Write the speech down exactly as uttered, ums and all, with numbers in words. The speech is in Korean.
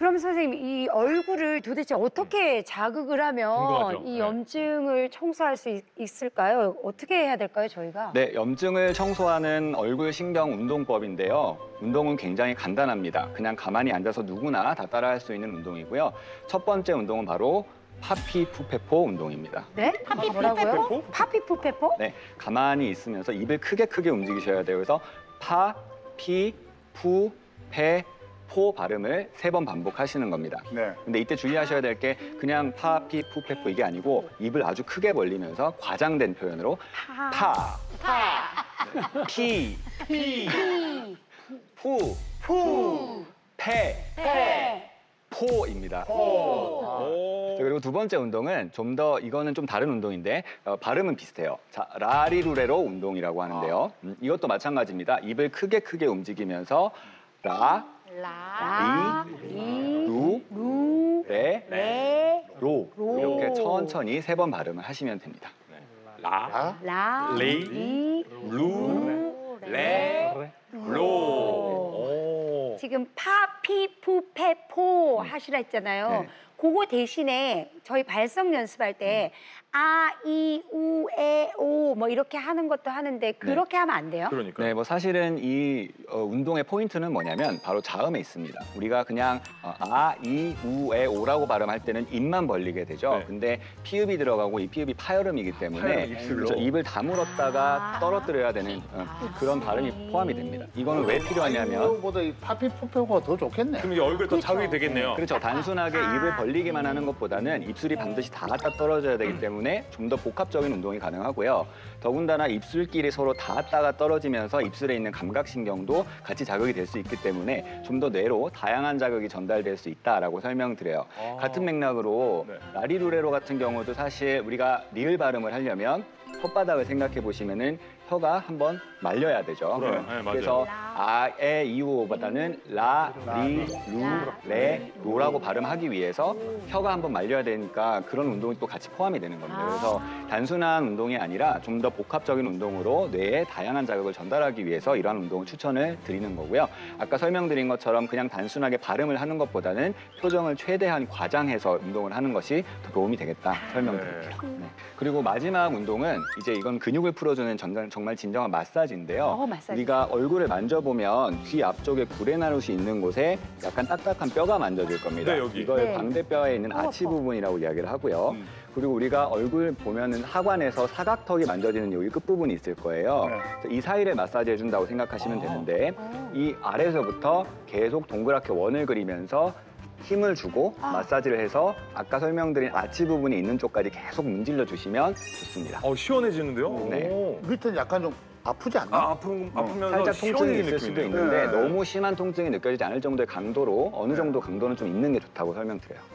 그럼 선생님, 이 얼굴을 도대체 어떻게 자극을 하면 궁금하죠? 이 네. 염증을 청소할 수 있, 있을까요? 어떻게 해야 될까요, 저희가? 네, 염증을 청소하는 얼굴 신경 운동법인데요. 운동은 굉장히 간단합니다. 그냥 가만히 앉아서 누구나 다 따라할 수 있는 운동이고요. 첫 번째 운동은 바로 파피푸페포 운동입니다. 네? 뭐라고요? 파피푸페포? 네, 가만히 있으면서 입을 크게 크게 움직이셔야 돼요. 그래서 파, 피, 푸, 페, 포 발음을 세 번 반복하시는 겁니다. 네. 근데 이때 주의하셔야 될 게 그냥 파, 피, 푸, 페, 포 이게 아니고 입을 아주 크게 벌리면서 과장된 표현으로 파, 파, 피, 피, 푸, 푸, 페, 페, 포입니다. 오. 자, 그리고 두 번째 운동은 좀 더 이거는 좀 다른 운동인데 어, 발음은 비슷해요. 자, 라리루레로 운동이라고 하는데요. 음, 이것도 마찬가지입니다. 입을 크게 크게 움직이면서 라, 라, 리, 루, 루, 레, 레, 로 로. 이렇게 천천히 세 번 발음을 하시면 됩니다. 라, 라, 리, 리, 루, 레, 로. 오. 지금 파, 피, 푸, 페, 포 하시라 했잖아요. 네. 그거 대신에 저희 발성 연습할 때 아, 이, 우, 에, 오 뭐 이렇게 하는 것도 하는데 그렇게 하면 안 돼요? 그러니까. 네, 뭐 사실은 이 어, 운동의 포인트는 뭐냐면 바로 자음에 있습니다. 우리가 그냥 어, 아, 이, 우, 에, 오라고 발음할 때는 입만 벌리게 되죠. 네. 근데 피읍이 들어가고 이 피읍이 파열음이기 때문에 파열음, 입술로. 그렇죠, 입을 다물었다가 아. 떨어뜨려야 되는 어, 그런 발음이 포함이 됩니다. 이거는 왜 필요하냐면 이거보다 이 파피푸페가 더 좋겠네. 그럼 이제 얼굴 더 자극이 되겠네요. 그렇죠. 단순하게 입을 벌리기만 하는 것보다는 입술이 반드시 닿았다 떨어져야 되기 때문에 좀 더 복합적인 운동이 가능하고요. 더군다나 입술끼리 서로 닿았다가 떨어지면서 입술에 있는 감각신경도 같이 자극이 될 수 있기 때문에 좀 더 뇌로 다양한 자극이 전달될 수 있다라고 설명드려요. 아. 같은 맥락으로 네. 라리루레로 같은 경우도 사실 우리가 리을 발음을 하려면 혓바닥을 생각해 보시면은 혀가 한번 말려야 되죠. 그래요. 네, 맞아요. 그래서 아, 에, 이, 우보다는 라, 리, 루, 레, 로라고 발음하기 위해서 혀가 한번 말려야 되니까 그런 운동이 또 같이 포함이 되는 겁니다. 그래서 단순한 운동이 아니라 좀 더 복합적인 운동으로 뇌에 다양한 자극을 전달하기 위해서 이러한 운동을 추천을 드리는 거고요. 아까 설명드린 것처럼 그냥 단순하게 발음을 하는 것보다는 표정을 최대한 과장해서 운동을 하는 것이 더 도움이 되겠다 설명드릴게요. 네. 그리고 마지막 운동은 이제 이건 근육을 풀어주는 전- 정말 진정한 마사지인데요. 어, 마사지. 우리가 얼굴을 만져보면 귀 앞쪽에 구레나룻이 있는 곳에 약간 딱딱한 뼈가 만져질 겁니다. 네, 여기. 이걸 네. 광대뼈에 있는 아치 아파. 부분이라고 이야기를 하고요. 음. 그리고 우리가 얼굴 보면은 하관에서 사각턱이 만져지는 여기 끝부분이 있을 거예요. 네. 그래서 이 사이를 마사지 해준다고 생각하시면 되는데 이 아래서부터 계속 동그랗게 원을 그리면서 힘을 주고 마사지를 해서 아까 설명드린 아치 부분이 있는 쪽까지 계속 문질러 주시면 좋습니다. 어, 시원해지는데요? 네. 오. 밑에는 약간 좀 아프지 않나? 아, 아픈, 아프면서 살짝 통증이 시원해지는 있을 수도 느낌이네요. 있는데 네. 너무 심한 통증이 느껴지지 않을 정도의 강도로 어느 정도 강도는 좀 있는 게 좋다고 설명드려요.